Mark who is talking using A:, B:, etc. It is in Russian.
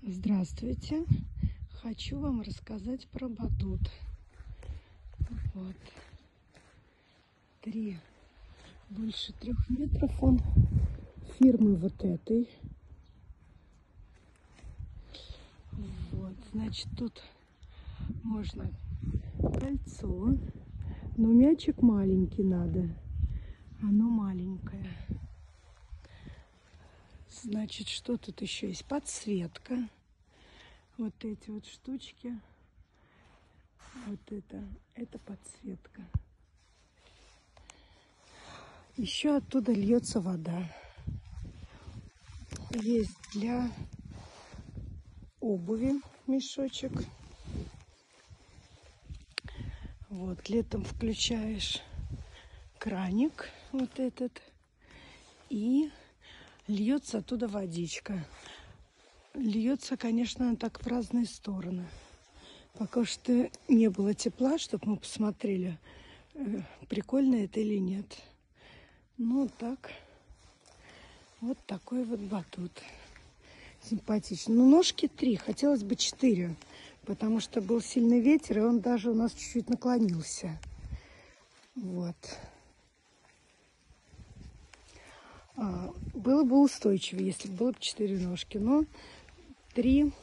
A: Здравствуйте! Хочу вам рассказать про батут. Вот. Больше 3 метров он фирмы вот этой. Вот, значит, тут можно кольцо, но мячик маленький надо. Оно маленькое. Значит, что тут еще есть? Подсветка. Вот эти вот штучки. Вот это подсветка. Еще оттуда льется вода. Есть для обуви мешочек. Вот, летом включаешь краник вот этот, и льется оттуда водичка. Льется, конечно, так в разные стороны. Пока что не было тепла, чтобы мы посмотрели, прикольно это или нет. Ну, так. Вот такой вот батут. Симпатичный. Ну, ножки 3, хотелось бы 4, потому что был сильный ветер, и он даже у нас чуть-чуть наклонился. Вот. Было бы устойчивее, если бы было бы 4 ножки, но 3